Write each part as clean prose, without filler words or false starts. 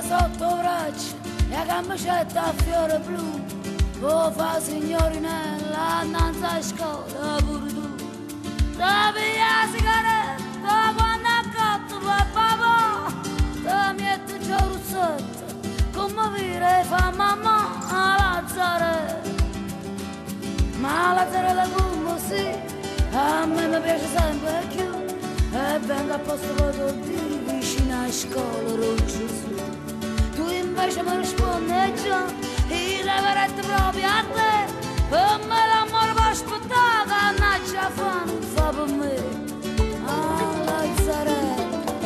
sotto braccio e a camicetta a fiore blu, lo fa signorinella annanzi a scuola pure tu. Da via sigaretta quando accatto per papà, da mette già ruzzetta, come vire fa mamma a Lazzarella. Ma Lazzarella come sì, a me mi piace sempre più, e vengo apposta per dire vicino a scuola lo Gesù. Tu invece mi rispondi già, il reverente proprio a te, per me l'amore va aspettato, annaccia fa non fa per me, a Lazzarella.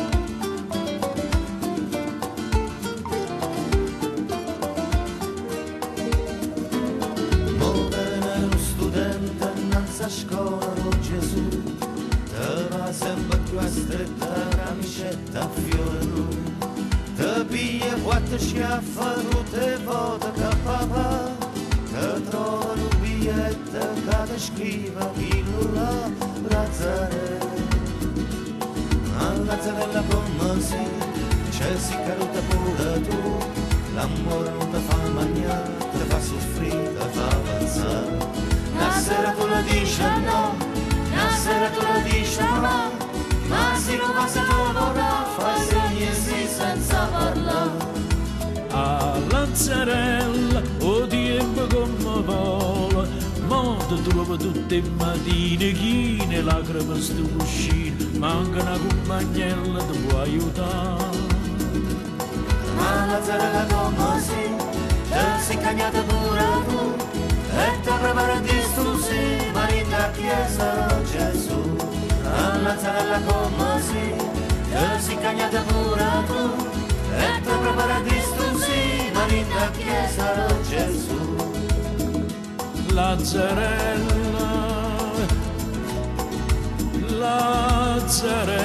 A scuola con Gesù, te va sempre più a stretta camicetta a fiore lui, te piglia quattro schiaffa, tutte volte che papà, te trova un biglietto che ti scriva chi non l'ha, Lazzarella. Ma Lazzarella come si, c'è si caduta pure tu, l'amore non ti fa mangiare, ti fa soffrire, ti fa avanzare. Una sera tu lo dici no, una sera tu lo dici no, ma si non va se tu vorrà, fai segni sì senza parlare. A Lazzarella, o tempo come vola, mo ti trovo tutte le mattine, chi ne lacrime sto uscire, manca una compagnella ti può aiutare. Ma Lazzarella come si, te sei cagnata pure tu, e ti prepara di stusi, marito a chiesa Gesù. A Lazzarella come si, te sei cagnata pure tu, e ti prepara di stusi, marito a chiesa Gesù. Lazzarella, Lazzarella.